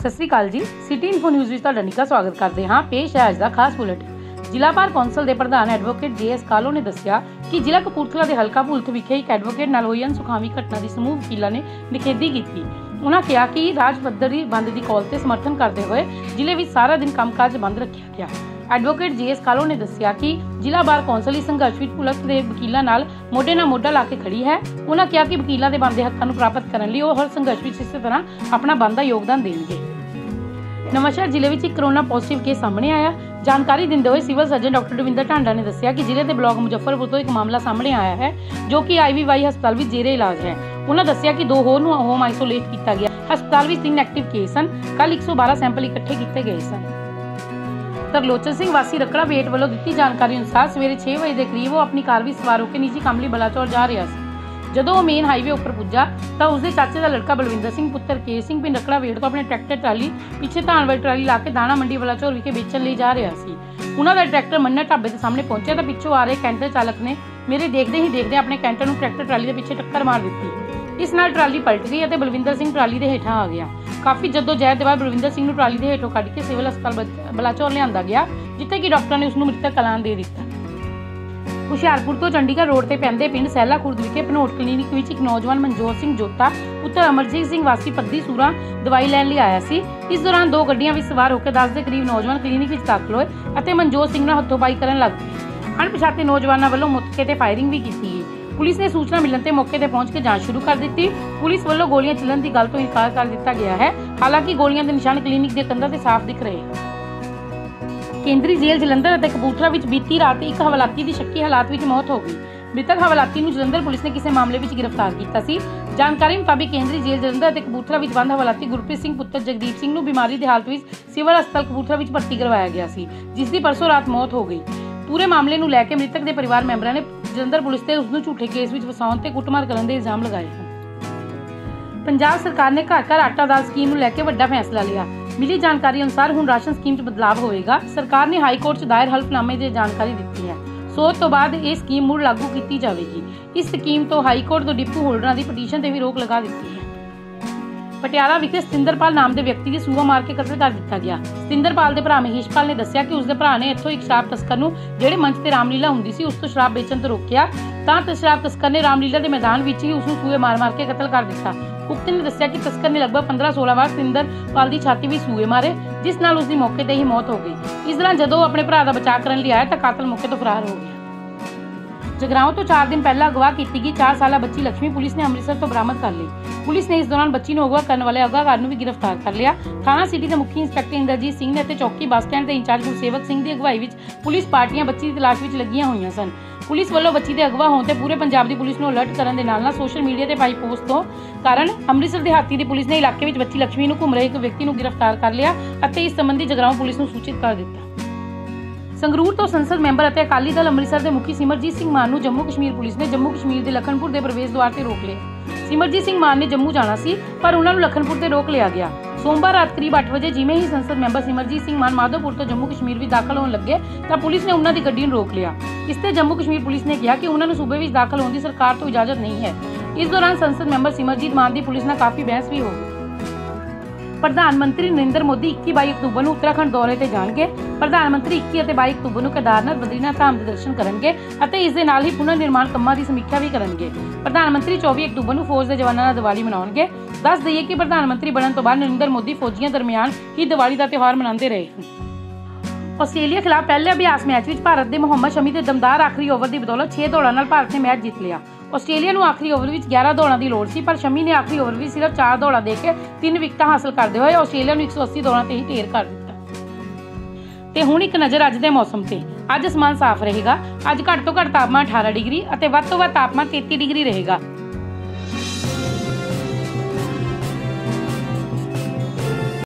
सत श्री अकाल जी। City info news में तुहाडा निੱਘਾ स्वागत करते हाँ। पेश है अज का खास बुलेटिन। जिला बार कौंसल के प्रधान एडवोकेट JS कालो ने दस्सिया कि जिला कपूरथला के हलका भुलथ विखे एक एडवोकेट नाल होई अनसुखावी घटना की समूह वकीलों ने निखेधी की। उन्होंने कहा कि राज पद्धरी बंद की कॉल से समर्थन करते हुए जिले में सारा दिन कामकाज बंद रखा गया। एडवोकेट JS कालो ने दस्सिया कि जिला बार कौंसल इस संघर्ष में पुलिस के वकीलों नाल मोढे नाल मोढा ला के खड़ी है। उन्होंने कहा कि वकीलों के बनते हकों को प्राप्त करने लिए हर संघर्ष में इस तरह अपना बनता योगदान देंगे। नवांशहर जिले में एक कोरोना पॉजिटिव केस सामने आया। जानकारी देते हुए civil surgeon doctor Davinder Dhanda ने दस्सिया कि जिले के ब्लॉक मुजफ्फरपुर तो एक मामला सामने आया है जो कि IVY हस्पताल में जेरे इलाज है। उन्होंने दस्सिया कि 2 होर होम आइसोलेट किया गया। हस्पताल में 3 एक्टिव केस सन। कल 112 सैंपल इकट्ठे किए गए सन। तरलोचन सिंह वासी रकड़ा वेट वालों दी जानकारी अनुसार सवेरे 6 बजे के करीब वो अपनी कार में सवार होकर निजी काम लिए बलाचौर जा रहा था। जदों वो मेन हाईवे उपर पुजा तो उसके चाचे का लड़का बलविंदर सिंह पुत्र केस सिंह पिंड रकड़ा वेट तो अपने ट्रैक्टर ट्राली पीछे धान वाली ट्राली ला के दाणा मंडी बलाचौर विखे बेचण लई जा रहा सी। उन्होंने ट्रैक्टर मन्ना ढाबे के सामने पहुंचा तो पिछों आ रहे कैंटर चालक ने मेरे देखते ही देखते अपने कैंटर को ट्रैक्टर ट्राली के पीछे टक्कर मार दी। इस नाल ट्राली पलट गई और बलविंदर सिंह ट्राली के हेठां आ गया। काफ़ी जद्दोजहद के बाद बलविंदर सिंह को ट्राली के हेठों कढ़ के सिविल हस्पताल बलाचौर लिया गया जिथे कि डॉक्टर ने उसनूं मृतक ऐलान दे दिता। हुशियारपुर तो चंडीगढ़ रोड से पैंदे पिंड सैला खुर्द विखे भनोट क्लीनिक में एक नौजवान मनजोत सिंह जोता पुत्र अमरजीत सिंह वासी पद्दी सूरा दवाई लैण लई आया सी। इस दौरान 2 गड्डियां विच सवार होकर 10 के करीब नौजवान क्लीनिक में दाखिल होए और मनजोत सिंह नाल हत्थोपाई करन लग पए। अणपछाते नौजवानों वालों मौके ते फायरिंग भी की गई। पुलिस ने सूचना मिलने ते मौके ते पहुंच के जांच शुरू कर दी। पुलिस वालों गोलियां चलन की गल तो इनकार कर दिता गया है। हालांकि गोलियां के निशान क्लीनिक के कंधां ते साफ दिख रहे हैं। केंद्रीय जेल जलंधर और कपूरथला में बीती रात एक हवालाती की शक्की हालात में मौत हो गई। मृतक हवालाती को जलंधर पुलिस ने किसी मामले में गिरफ्तार किया। जानकारी मुताबिक केंद्रीय जेल जलंधर और कपूरथला में बंद हवालाती गुरप्रीत सिंह पुत्र जगदीप सिंह बीमारी की हालत में सिविल हस्पताल कपूरथला में भर्ती करवाया गया सी, जिसकी परसों रात मौत हो गई। पूरे मामले को लैके मृतक के परिवार मैंबरों ने जलंधर पुलिस से उसनूं झूठे केस में फसाउण ते कुटमार करने के इल्जाम लगाए हैं। पंजाब सरकार ने घर घर आटा दाल स्कीम को लैके वड्डा फैसला लिया। मिली जानकारी अनुसार हुण राशन स्कीम बदलाव होएगा। सरकार ने हाईकोर्ट दायर हल्फनामे की जानकारी दी है। सोच तो बाद यह स्कीम मुड़ लागू की जाएगी। इस स्कीम तो हाईकोर्ट तो डिपू होल्डर की पटीशन से भी रोक लगा दी है। पटियाला विखे सतिंदरपाल नाम के व्यक्ति की सूआ मार के कतल कर दिया गया। सतिंदरपाल के भरा महेशपाल ने दस्सिया कि उसके भरा ने इत्थों एक शराब तस्कर नूं जिहड़े मंच से रामलीला हुंदी सी उस तो शराब बेचण तो रोकिया तां शराब तस्कर ने रामलीला के मैदान में ही उसनूं सूए मार मार के कतल कर दिता। उक्त ने दस्सिया कि तस्कर ने लगभग 15-16 बार सतिंदरपाल की छाती में सूए मारे जिस नाल उसकी मौके पर ही मौत हो गई। इस दौरान जदों अपने भरा का बचाव करने लिए आया तो कातल मौके तो फरार हो गया। जगराओं तो 4 दिन पहला अगवा की गई 4 साल बच्ची लक्ष्मी पुलिस ने अमृतसर तो बरामद कर ली। पुलिस ने इस दौरान बच्ची को अगवा करने वाले अगवाकार भी गिरफ्तार कर लिया। थाना सिटी के मुखी इंस्पैक्टर इंद्रजीत सिंह ने चौकी बस स्टैंड के इंचार्ज गुरसेवक सिंह की अगवाई में पुलिस पार्टियां बच्ची की तलाश में लगियां हुई सन। पुलिस वालों बच्ची के अगवा होने पूरे पंजाब की पुलिस को अलर्ट करने के नाल सोशल मीडिया पर पाई पोस्ट तो कारण अमृतसर देहाती की पुलिस ने इलाके में बच्ची लक्ष्मी को घूम रहे एक व्यक्ति को गिरफ्तार कर लिया और इस संबंधी जगराओं पुलिस को सूचित कर दिता। संगरूर तो संसद मैंबर और अकाली दल अमृतसर के मुखी सिमरजीत सिंह मान को जम्मू कश्मीर पुलिस ने जम्मू कश्मीर के लखनपुर के प्रवेश द्वार से रोक लिया। सिमरजीत सिंह मान ने जम्मू जाना सी पर उन्होंने लखनपुर से रोक लिया गया। सोमवार रात करीब 8 बजे जिमें ही संसद मैंबर सिमरजीत सिंह मान माधोपुर तो जम्मू कश्मीर में दाखिल होने लगे तो पुलिस ने उन्होंने गड्डी रोक लिया। इससे जम्मू कश्मीर पुलिस ने कहा कि उन्होंने सूबे में दाखिल होने की सरकार तो इजाजत नहीं है। इस दौरान संसद मैंबर सिमरजीत मान की पुलिस ने काफ़ी बहस भी हो गई। प्रधानमंत्री नरेंद्र मोदी 21-22 अक्तूबर को उत्तराखंड दौरे ते जाणगे। प्रधानमंत्री 21 और 22 अक्तूबर को केदारनाथ बद्रीनाथ धाम के दर्शन करेंगे और इस दे नाल ही पुनर्निर्माण कामों की समीक्षा भी करेंगे। प्रधानमंत्री 24 अक्तूबर को फौज के जवानों की दिवाली मनाएंगे। दस दईए कि प्रधानमंत्री बनने तो बाद नरेंद्र मोदी फौजियों दरमियान ही दिवाली का त्यौहार मनाते रहे। आस्ट्रेलिया खिलाफ पहले अभ्यास मैच में भारत के मोहम्मद शमी के दमदार आखिरी ओवर की बदौलत 6 दौड़ों नाल भारत ने मैच जीत लिया। आस्ट्रेलिया को आखिरी ओवर में 11 दौड़ों की लोड़ सी पर शमी ने आखिरी ओवर में सिर्फ 4 दौड़ा देके 3 विकेट हासिल करते हुए आस्ट्रेलिया को 180 दौड़ों से ही ढेर कर दिता। ते हुण एक नज़र अज के मौसम से। अज आसमान साफ रहेगा। अज घट तो घट तापमान 18 डिग्री और वध तो वध तापमान 33 डिग्री रहेगा।